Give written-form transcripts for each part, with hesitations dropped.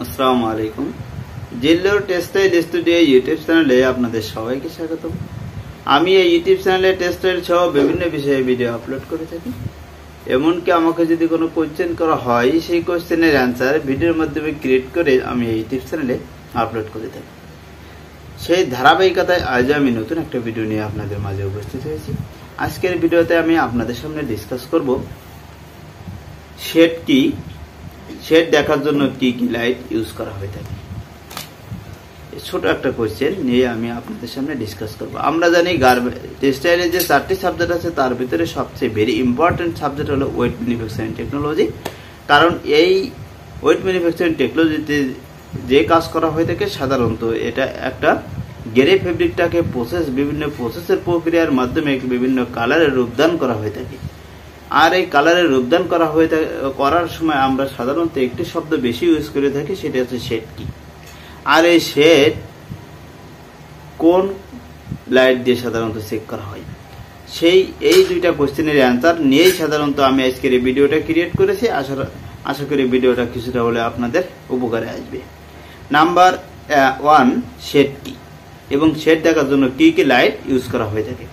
আসসালামু আলাইকুম। Zillur textile studio YouTube চ্যানেলে আপনাদের সবাইকে স্বাগত। আমি এই ইউটিউব চ্যানেলে টেক্সটাইল সহ বিভিন্ন বিষয়ে ভিডিও আপলোড করে থাকি। এমনকি আমাকে যদি কোনো কোয়েশ্চেন করা হয়, সেই কোয়েশ্চেনের অ্যান্সার ভিডিওর মাধ্যমে ক্রিয়েট করে আমি এই ইউটিউব চ্যানেলে আপলোড করে থাকি। সেই ধারাবাহিকতায় আজ আমি নতুন একটা ভিডিও নিয়ে আপনাদের মাঝে উপস্থিত হয়েছি। আজকের ভিডিওতে আমি আপনাদের সামনে ডিসকাস করব শেড কি, শেড দেখার জন্য কি কি লাইট ইউজ করা হয়ে থাকে। ছোট একটা কোয়েশ্চেন নিয়ে আমি আপনাদের সামনে ডিসকাস করব। আমরা জানি টেক্সটাইলের যে 4টি সাবজেক্ট আছে তার ভিতরে সবচেয়ে ভেরি ইম্পর্টেন্ট সাবজেক্ট হলো ওয়েট ম্যানুফ্যাকচারিং টেকনোলজি। কারণ এই ওয়েট ম্যানুফ্যাকচারিং টেকনোলজিতে যে কাজ করা হয়ে থাকে সাধারণত এটা একটা গেরে ফেব্রিকটাকে বিভিন্ন প্রসেসের প্রক্রিয়ার মাধ্যমে বিভিন্ন কালারে রূপদান করা হয়ে থাকে। আর এই কালারের রূপদান করার সময় আমরা সাধারণত একটি শব্দ বেশি ইউজ করে থাকি, সেটা হচ্ছে শেড কি। আর এই শেড কোন লাইট দিয়ে সাধারণত চেক করা হয়, এই দুইটা কোশ্চেনের অ্যান্সার নিয়েই সাধারণত আমি আজকের এই ভিডিওটা ক্রিয়েট করেছি। আশা করি ভিডিওটা কিছুটা হলে আপনাদের উপকারে আসবে। নাম্বার 1, শেড কি এবং শেড দেখার জন্য কি কি লাইট ইউজ করা হয়ে থাকে।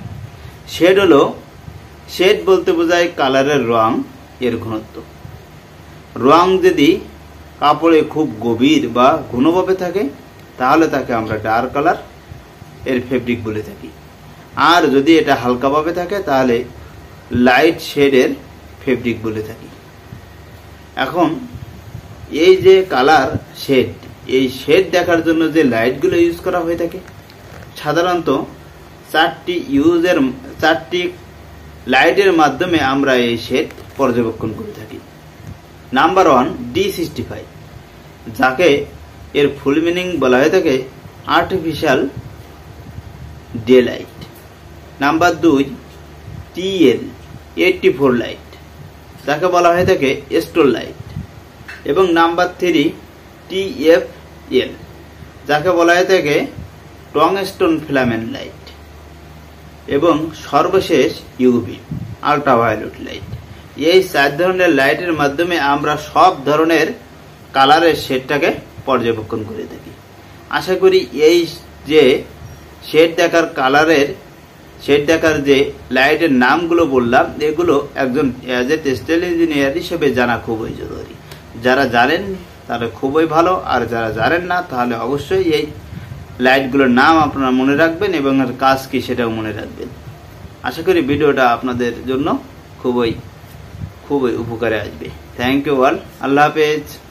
শেড বলতে বোঝায় কালারের রং এর ঘনত্ব। রং যদি কাপড়ে খুব গভীর বা ঘনভাবে থাকে তাহলে তাকে আমরা ডার্ক কালার এর ফেব্রিক বলে থাকি। আর যদি এটা হালকাভাবে থাকে তাহলে লাইট শেডের ফেব্রিক বলে থাকি। এখন এই যে কালার শেড, এই শেড দেখার জন্য যে লাইটগুলো ইউজ করা হয়ে থাকে সাধারণত 4টি লাইটের মাধ্যমে আমরা এই শেড পর্যবেক্ষণ করে থাকি। নাম্বার 1, D65, যাকে এর ফুল মিনিং বলা হয়ে থাকে artificial daylight. Number 2, TL84 light, যাকে বলা হয়ে থাকে স্টোল লাইট। এবং নাম্বার 3, TFL, যাকে বলা হয়ে থাকে টংস্টোন ফিলামেন্ট লাইট। এবং সর্বশেষ ইউভি আল্ট্রাভায়োলেট লাইট। এই 4 ধরনের লাইটের মাধ্যমে আমরা সব ধরনের কালারের শেডটাকে পর্যবেক্ষণ করে থাকি। আশা করি এই যে শেড দেখার যে লাইটের নামগুলো বললাম, এগুলো একজন টেক্সটাইল ইঞ্জিনিয়ার হিসেবে জানা খুবই জরুরি। যারা জানেন তারা খুবই ভালো, আর যারা জানেন না তাহলে অবশ্যই এই লাইটগুলোর নাম আপনারা মনে রাখবেন এবং এর কাজ কি সেটাও মনে রাখবেন। আশা করি ভিডিওটা আপনাদের জন্য খুবই উপকারে আসবে। Thank you all. আল্লাহ হাফেজ।